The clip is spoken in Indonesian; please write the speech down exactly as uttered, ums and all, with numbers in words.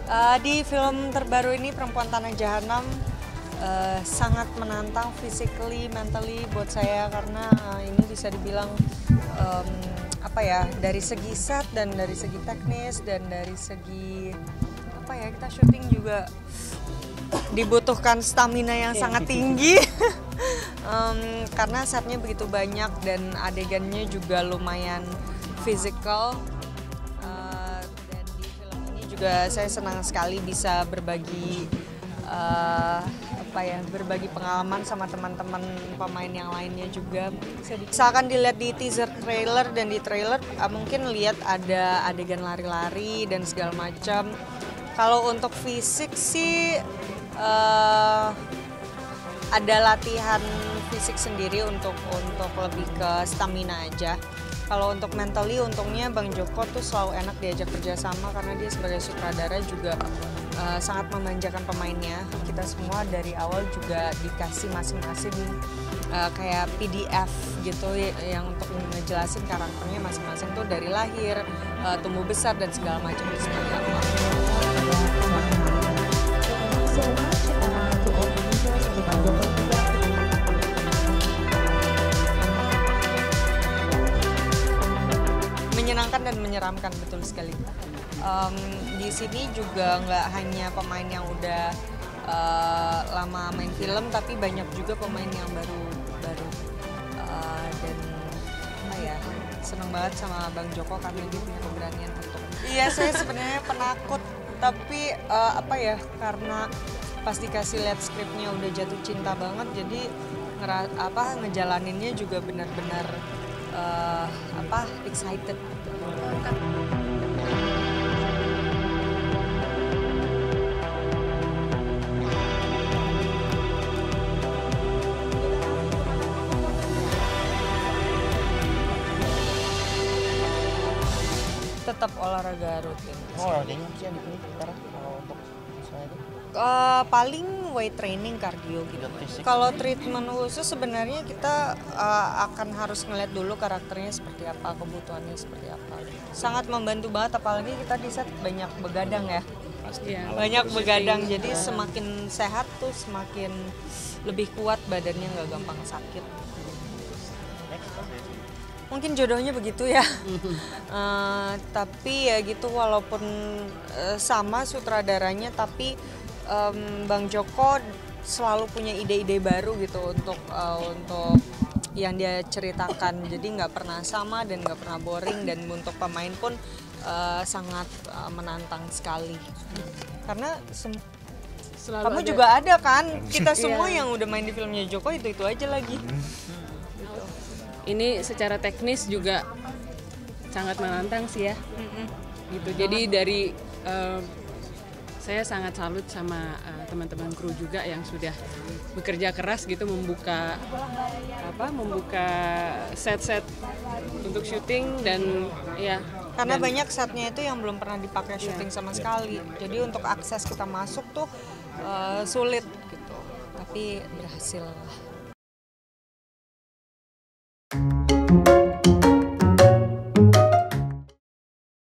Uh, di film terbaru ini Perempuan Tanah Jahanam uh, sangat menantang physically, mentally buat saya karena uh, ini bisa dibilang um, apa ya, dari segi set dan dari segi teknis dan dari segi apa ya, kita syuting juga dibutuhkan stamina yang sangat tinggi um, karena setnya begitu banyak dan adegannya juga lumayan physical. Juga saya senang sekali bisa berbagi uh, apa ya berbagi pengalaman sama teman-teman pemain yang lainnya juga. Misalkan dilihat di teaser trailer dan di trailer uh, mungkin lihat ada adegan lari-lari dan segala macam. Kalau untuk fisik sih uh, ada latihan fisik sendiri untuk untuk lebih ke stamina aja. Kalau untuk mentally untungnya Bang Joko tuh selalu enak diajak kerjasama karena dia sebagai sutradara juga uh, sangat memanjakan pemainnya. Kita semua dari awal juga dikasih masing-masing uh, kayak P D F gitu yang untuk ngejelasin karakternya masing-masing tuh dari lahir, uh, tumbuh besar dan segala macam seperti apa. Menyenangkan dan menyeramkan, betul sekali. Um, di sini juga nggak hanya pemain yang udah uh, lama main film, tapi banyak juga pemain yang baru baru uh, dan apa ya, seneng banget sama Bang Joko karena dia punya keberanian untuk. Iya, saya sebenarnya penakut, tapi uh, apa ya, karena pas dikasih lihat skripnya udah jatuh cinta banget, jadi ngera, apa ngejalaninnya juga benar-benar uh, apa excited. Tetap olahraga rutin. Oh, olahraganya apa sih yang dipilih sekarang kalau untuk misalnya itu? Uh, paling weight training, cardio gitu. Kalau treatment khusus sebenarnya kita uh, akan harus ngeliat dulu karakternya seperti apa, kebutuhannya seperti apa. Sangat membantu banget, apalagi kita di set banyak begadang ya. Pasti. Ya, banyak begadang, jadi semakin sehat tuh semakin lebih kuat badannya, nggak gampang sakit. Mungkin jodohnya begitu ya. uh, tapi ya gitu, walaupun uh, sama sutradaranya, tapi um, Bang Joko selalu punya ide-ide baru gitu untuk uh, untuk yang dia ceritakan. Jadi nggak pernah sama dan nggak pernah boring, dan untuk pemain pun uh, sangat uh, menantang sekali. Karena kamu ada. Juga ada kan, kita semua yang udah main di filmnya Joko itu-itu aja lagi. Ini secara teknis juga sangat menantang sih ya, mm-hmm. gitu. Jadi dari uh, saya sangat salut sama uh, teman-teman kru juga yang sudah bekerja keras gitu membuka apa, membuka set-set untuk syuting dan ya. Karena dan, banyak setnya itu yang belum pernah dipakai syuting sama sekali. Jadi untuk akses kita masuk tuh uh, sulit gitu, tapi berhasil.